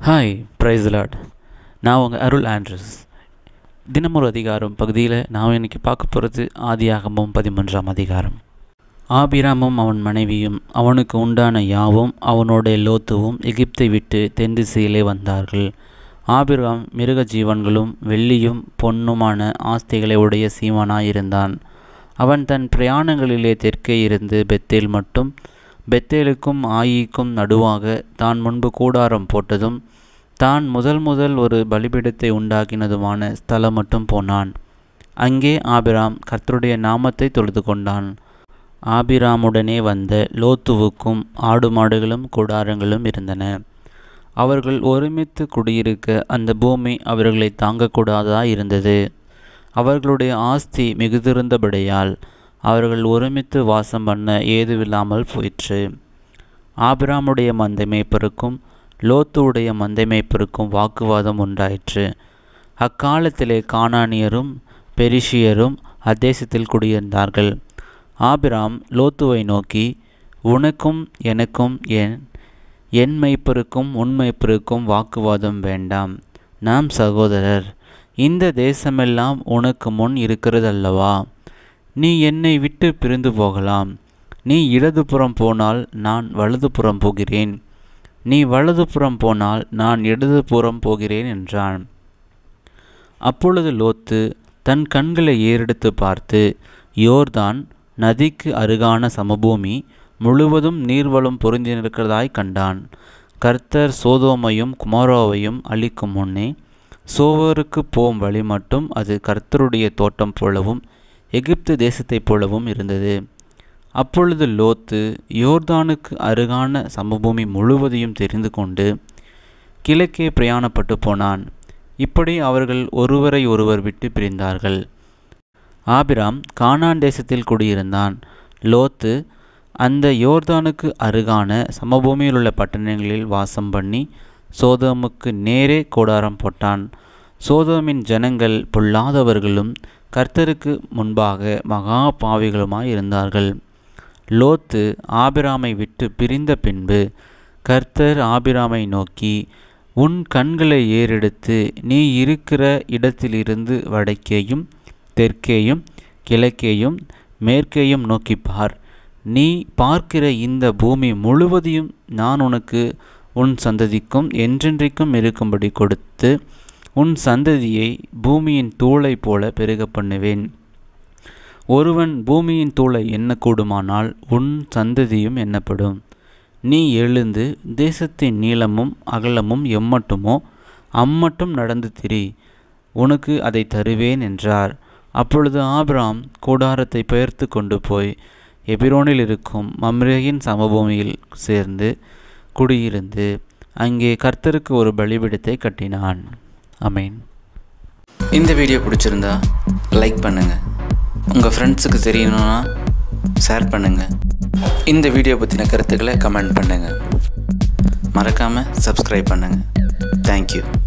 Hi price Lord. நான் உங்கள் அருள் Andres. தினமொரு அதிகாரம் பகுதியில் நான் இன்றைக்கி பார்க்க போகிறது ஆதியாகமம் 13ஆம் அதிகாரம். ஆபிராமும் அவன் மனைவியும் அவனுக்கு உண்டான யாவும் அவனோட லோத்துவும் எகிப்தை விட்டு தென் திசையிலே வந்தார்கள். ஆபிராம் மிருக ஜீவன்களும் வெள்ளியும் பொன்னுமான ஆஸ்திகளை உடைய சீமானாயிருந்தான். அவன் தன் பிரயாணங்களிலே தெற்கே இருந்து பெத்தேல் மட்டும், பெத்தேலுக்கும் ஆயிக்கும் நடுவாக தான் முன்பு கூடாரம் போட்டதும் தான் முதல் ஒரு பலிபீடத்தை உண்டாக்கினதுமான ஸ்தலம் மட்டும் போனான். அங்கே ஆபிராம் கர்த்தருடைய நாமத்தை தொழுது கொண்டான். ஆபிராமுடனே வந்த லோத்துவுக்கும் ஆடு மாடுகளும் கூடாரங்களும் இருந்தன. அவர்கள் ஒருமித்து குடியிருக்க அந்த பூமி அவர்களை தாங்கக்கூடாதா இருந்தது. அவர்களுடைய ஆஸ்தி மிகுதிருந்தபடியால் அவர்கள் ஒருமித்து வாசம் பண்ண ஏதுவில்லாமல் போயிற்று. ஆபிராமுடைய மந்தை மேய்ப்பருக்கும் லோத்துவுடைய மந்தை மேய்ப்பருக்கும் வாக்குவாதம் உண்டாயிற்று. அக்காலத்திலே கானானியரும் பெரிஷியரும் அத்தேசத்தில் குடியிருந்தார்கள். ஆபிராம் லோத்துவை நோக்கி, உனக்கும் எனக்கும் என் மெய்ப்பருக்கும் உன் மெய்ப்பருக்கும் வாக்குவாதம் வேண்டாம். நாம் சகோதரர். இந்த தேசமெல்லாம் உனக்கு முன் இருக்கிறதல்லவா? நீ என்னை விட்டு பிரிந்து போகலாம். நீ இடதுபுறம் போனால் நான் வலதுபுறம் போகிறேன், நீ வலதுபுறம் போனால் நான் இடதுபுறம் போகிறேன் என்றான். அப்பொழுது லோத்து தன் கண்களை ஏறெடுத்து பார்த்து யோர்தான் நதிக்கு அருகான சமபூமி முழுவதும் நீர்வளம் பொருந்தியிருக்கிறதாய் கண்டான். கர்த்தர் சோதோமையும் குமாரோவையும் அழிக்கும் முன்னே சோவருக்கு போம் வழி மட்டும் அது கர்த்தருடைய தோட்டம் போலவும் எகிப்து தேசத்தைப் போலவும் இருந்தது. அப்பொழுது லோத்து யோர்தானுக்கு அருகான சமபூமி முழுவதையும் தெரிந்து கொண்டு கிழக்கே பிரயாணப்பட்டு போனான். இப்படி அவர்கள் ஒருவரை ஒருவர் விட்டு பிரிந்தார்கள். ஆபிராம் கானான் தேசத்தில் குடியிருந்தான். லோத்து அந்த யோர்தானுக்கு அருகான சமபூமியில் உள்ள பட்டணங்களில் வாசம் பண்ணி சோதோமுக்கு நேரே கூடாரம் போட்டான். சோதோமின் ஜனங்கள் பொல்லாதவர்களும் கர்த்தருக்கு முன்பாக மகா பாவிகளுமாய் இருந்தார்கள். லோத்து ஆபிராமை விட்டு பிரிந்த பின்பு கர்த்தர் ஆபிராமை நோக்கி, உன் கண்களை ஏறெடுத்து நீ இருக்கிற இடத்திலிருந்து வடக்கேயும் தெற்கேயும் கிழக்கேயும் மேற்கேயும் நோக்கி பார். நீ பார்க்கிற இந்த பூமி முழுவதையும் நான் உனக்கு உன் சந்ததிக்கும் என்றென்றைக்கும் இருக்கும்படி கொடுத்து உன் சந்ததியை பூமியின் தூளை போல பெருக பண்ணுவேன். ஒருவன் பூமியின் தூளை எண்ணக்கூடுமானால் உன் சந்ததியும் எண்ணப்படும். நீ எழுந்து தேசத்தின் நீளமும் அகலமும் எம்மட்டுமோ அம்மட்டும் நடந்து திரி, உனக்கு அதை தருவேன் என்றார். அப்பொழுது ஆபிராம் கூடாரத்தை பெயர்த்து கொண்டு போய் எபிரோனில் இருக்கும் மம்ரேயின் சமபூமியில் சேர்ந்து குடியிருந்து அங்கே கர்த்தருக்கு ஒரு பலிபீடத்தை கட்டினான். ஆமென். இந்த வீடியோ பிடிச்சிருந்தா லைக் பண்ணுங்கள், உங்கள் ஃப்ரெண்ட்ஸுக்கு தெரியணும்னா ஷேர் பண்ணுங்கள். இந்த வீடியோ பற்றின கருத்துக்களை கமெண்ட் பண்ணுங்கள். மறக்காமல் சப்ஸ்கிரைப் பண்ணுங்கள். தேங்க்யூ.